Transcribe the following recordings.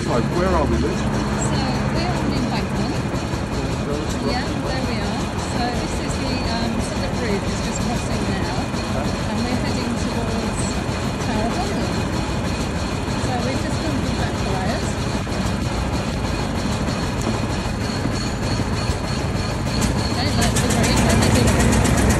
side. Where are we, Liz? So we're on Embankment. Yeah, there we are. So this is the bridge is just crossing now, and we're heading towards Tower London. So we've just come from Blackfriars. Okay, that's the green. We're heading.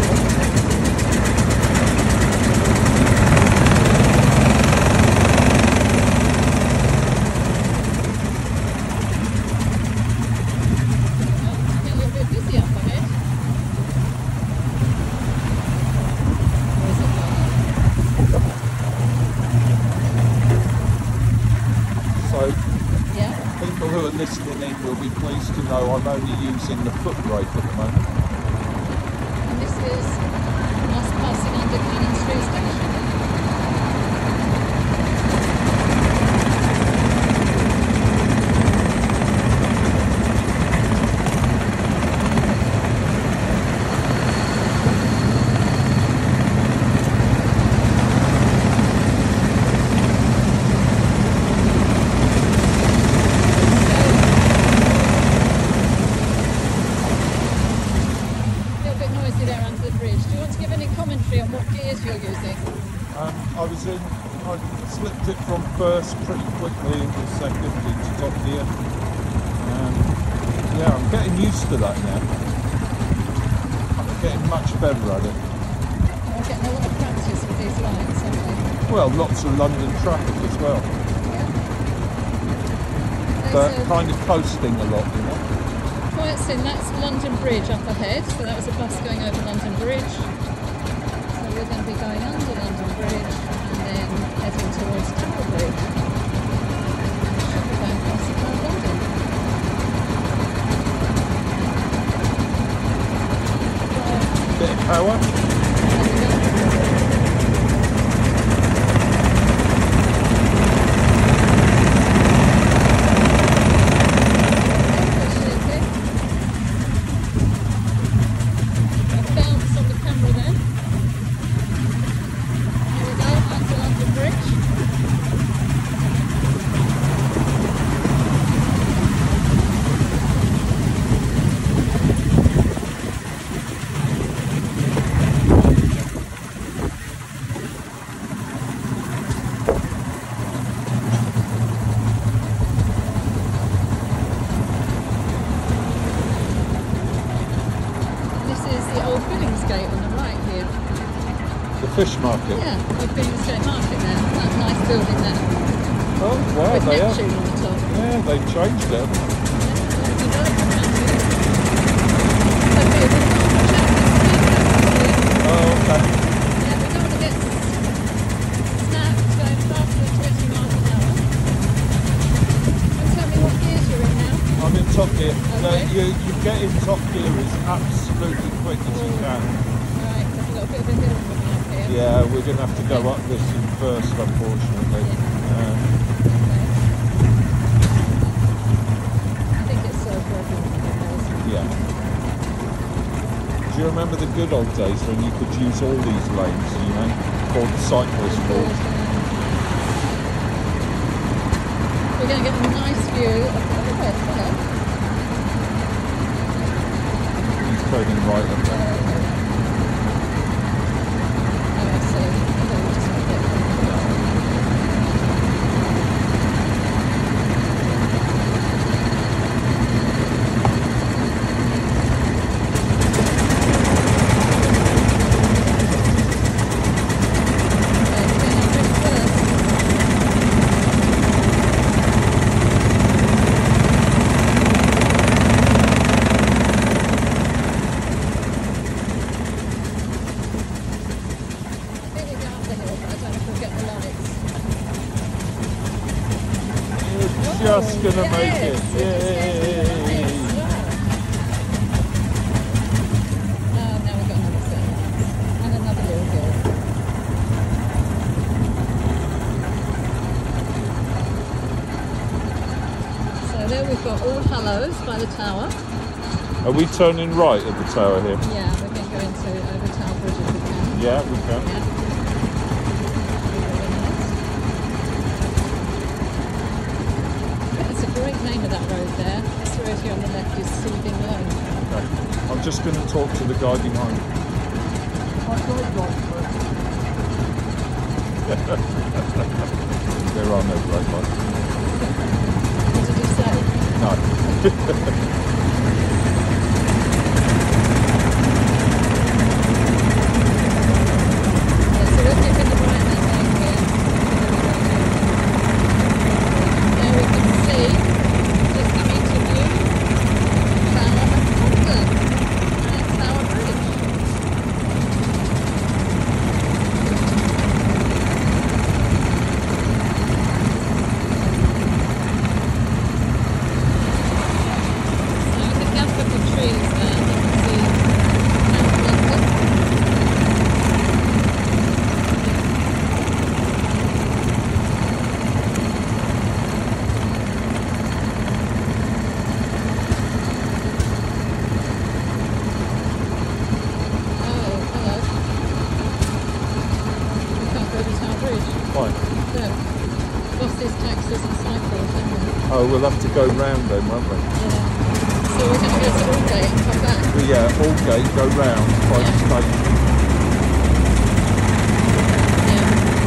Listening in will be pleased to know I'm only using the foot brake at the moment. And this is us passing under Cannon Street Station. I slipped it from first pretty quickly into second into top gear. Yeah, I'm getting used to that now. I'm getting much better at it. We're getting a lot of practice with these lights, aren't we? Well, lots of London traffic as well. Yeah. But kind of coasting a lot, you know. Quite soon, that's London Bridge up ahead, so that was a bus going over London Bridge. So we're going to be going under London Bridge and then heading towards Tower Bridge. Should be going past the Tower of London. Bit of power. Fish market? Yeah, we've been in the State Market now. That nice building there. Oh, wow, with they Neptune are. on the top. Yeah, they've changed it. Oh, okay. Yeah, we don't want to get snapped going faster than 20 miles an hour. And tell me what gears you're in now. I'm in top gear. Okay. You get in top gear as absolutely quick as you can. A bit of a hill coming up here. Yeah, we're going to have to go up this first, unfortunately. Yeah. I think it's so broken. Yeah. Do you remember the good old days when you could use all these lanes, you know, called cyclist routes? We're going to get a nice view of the west ahead. He's turning right up there. Just gonna make it. Yay! Now we've got another set and another little hill. So there we've got All Hallows by the tower. Are we turning right at the tower here? Yeah, we've been going to over Tower Bridge if we can. Yeah, we can. Yeah. name of that road there. This road here on the left is Soothing Lane. Okay. I'm just going to talk to the guy behind. There are no great lights. What did you say? No. Yeah, so we're keeping the right hand lane here. There we can see, just coming to view, Tower of London and Tower Bridge. So the gap of the trees there, you can see Tower of London. Oh, hello. We can't go to Tower Bridge. Fine. Look, buses, taxis and cycles, haven't we? Oh, we'll have to go round then, won't we? Yeah. So we're going to go to Aldgate and come back. But yeah, Aldgate, go round by the Yeah. station. Yeah.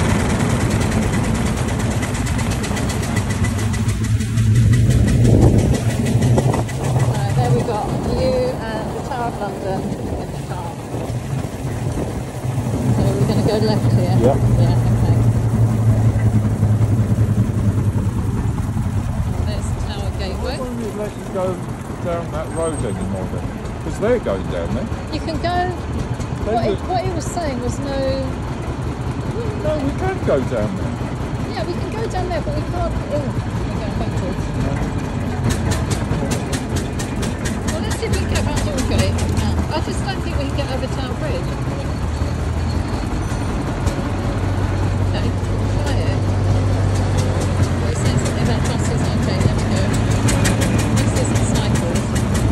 There we got you and the Tower of London in the car. So we're going to go left here. Yeah. Yeah, okay. And there's the Tower Gateway. Why won't it let you go down that road anymore then? Because they're going down there. You can go. What he was saying was no. No, we can go down there. Yeah, we can go down there, but we can't. Oh, we're going backwards. Well, let's see if we can get around Aldgate. I just don't think we can get over Tower Bridge. Okay, try it. Well, it's saying something about buses. Okay, there we go. Buses and cycles.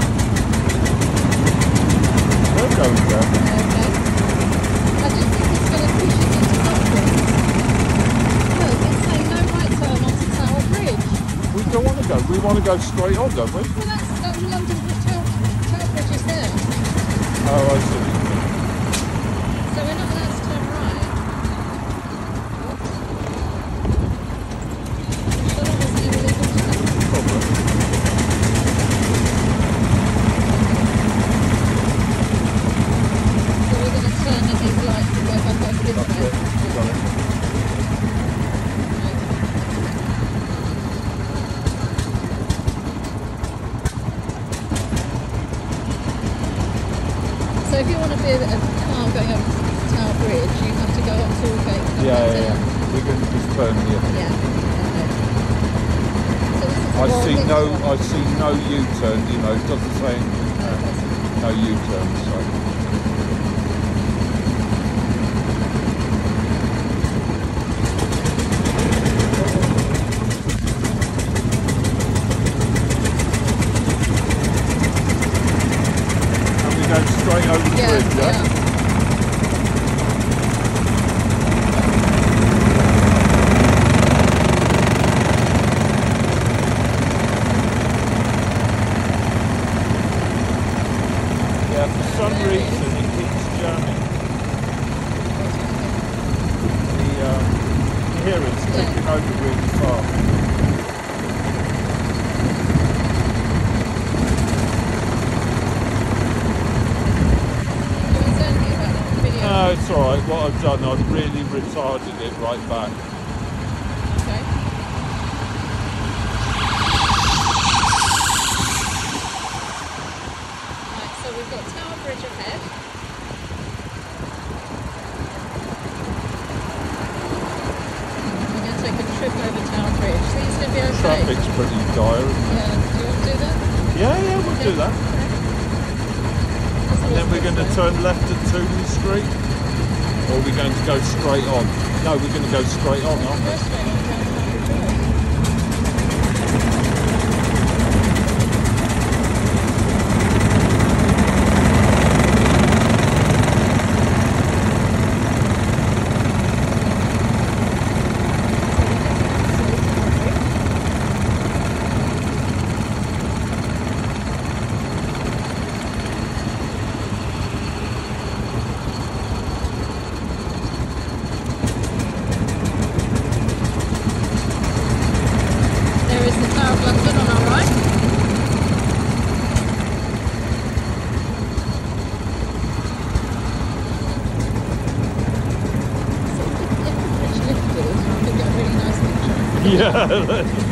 They're going down there. Okay. I just think it's going to push it into London. Look, it's saying no right turn onto Tower Bridge. We don't want to go. We want to go straight on, don't we? Well, that's London Bridge. Tower Bridge is there. Oh, I see. So we're not allowed to turn right. I'm sure there's no illegal turn. Problem. So we're going to turn at these lights to go back over this That's way. it. Got it. So if you want to be a car going over to Tower Bridge, you have to go up to Aldgate and come Yeah, back yeah, down. yeah. We're going to just turn here. Yeah. Okay. So this is I more see this no, one. I see no U-turn. You know, it doesn't say no U-turn. So and we go straight over the bridge. Yeah. Yeah, for some reason it keeps jamming. Here it's taking over really fast. No, it's alright. What I've done, I've really retarded it right back. Okay. Right, so we've got Tower Bridge ahead. We're going to take a trip over Tower Bridge. Seems to be okay. Traffic's pretty dire, isn't it? Yeah, do you want to do that? Yeah, we'll do that. And then we're going to turn left at Tooley Street. Or are we going to go straight on? No, we're going to go straight on, aren't we? Go straight on down Tower Bridge. So Tower of London on our right. So if the bridge lifted, we could get a really nice picture. Yeah.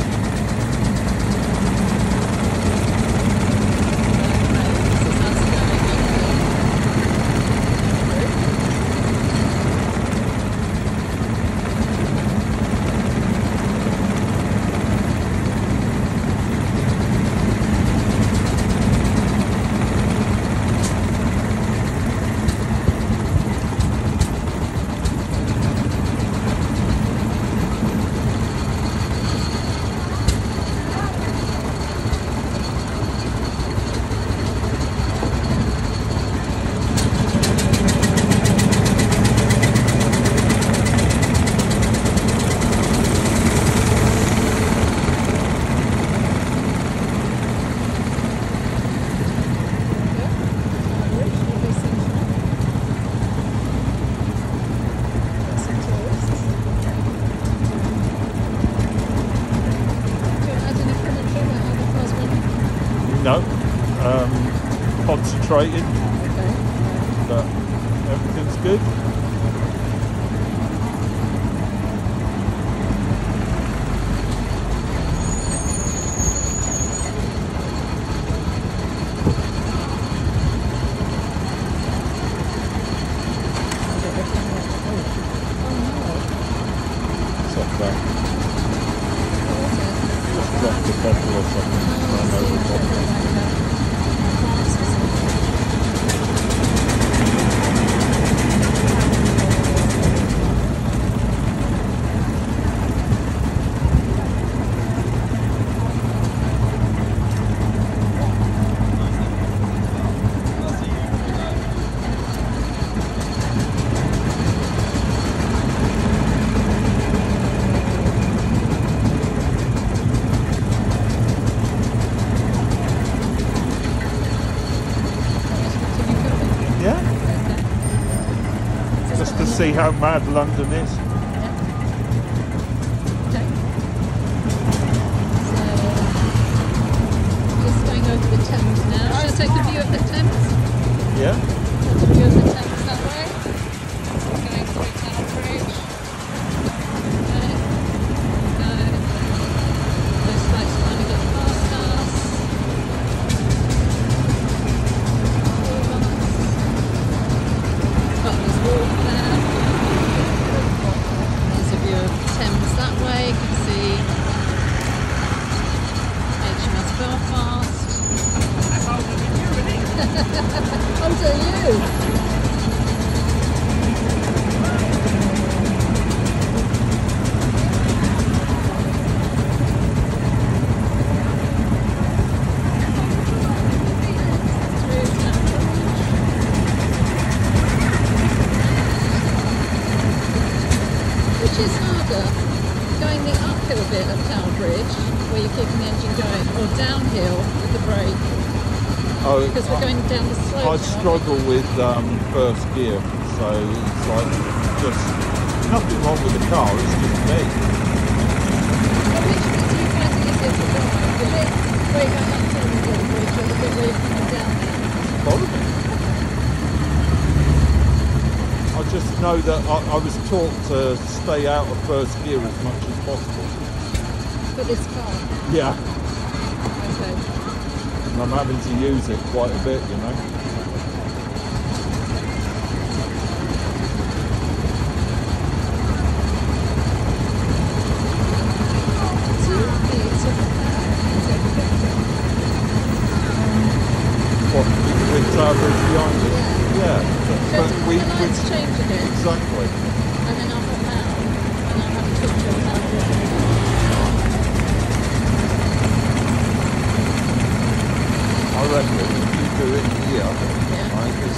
No, concentrated, Okay. but everything's good. Stop that. Just drop the bottle or something. Run over the bottle. Yeah, just to see how mad London is. Okay. So, just going over the Thames now. Shall I take a view of the Thames? Yeah. Take a view of the Thames that way. So we're going through Tower Bridge. Okay. Those lights are trying to get past us. Butler's Walk there. There's a view of Thames that way. You can see HMS Belfast. Oh, so you? Which is harder, going the uphill bit of Tower Bridge, where you're keeping the engine going, or downhill with the brake? Oh, Because we're going down the slope. I now, struggle with first gear, so it's like just nothing wrong with the car. It's just me. Well, which bit do you find it easier to drive? The bit where you're going up to the bridge, or the bit where you're coming down? Bothering. I just know that I was taught to stay out of first gear as much as possible. For this car? Yeah, Okay. and I'm having to use it quite a bit, you know. So you're up here, so What, with Tower Bridge behind us? Yeah. So But does we the lights change again? exactly. And then I'll hop out and I'll have a picture of Tower Bridge. I reckon if you do it here, Yeah. right,